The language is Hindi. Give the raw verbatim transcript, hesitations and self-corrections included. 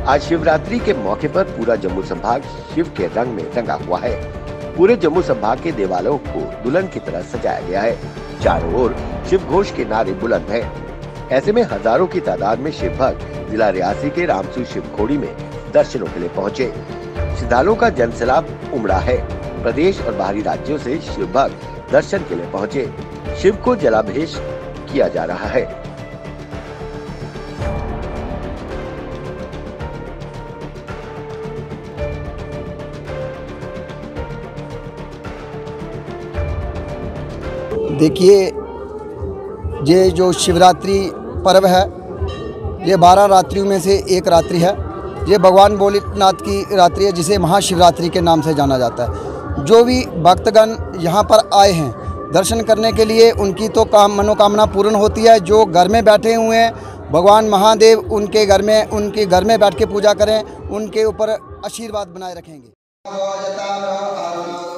आज शिवरात्रि के मौके पर पूरा जम्मू संभाग शिव के रंग में रंगा हुआ है। पूरे जम्मू संभाग के देवालयों को दुल्हन की तरह सजाया गया है। चारों ओर शिव घोष के नारे बुलंद हैं। ऐसे में हजारों की तादाद में शिव भक्त जिला रियासी के रामसू शिव खोड़ी में दर्शनों के लिए पहुँचे। श्रद्धालुओं का जनसैलाब उमड़ा है। प्रदेश और बाहरी राज्यों से शिव भक्त दर्शन के लिए पहुँचे। शिव को जलाभिषेक किया जा रहा है। देखिए, ये जो शिवरात्रि पर्व है, ये बारह रात्रियों में से एक रात्रि है। ये भगवान भोलेनाथ की रात्रि है, जिसे महाशिवरात्रि के नाम से जाना जाता है। जो भी भक्तगण यहाँ पर आए हैं दर्शन करने के लिए, उनकी तो काम मनोकामना पूर्ण होती है। जो घर में बैठे हुए हैं, भगवान महादेव उनके घर में उनके घर में बैठ के पूजा करें, उनके ऊपर आशीर्वाद बनाए रखेंगे।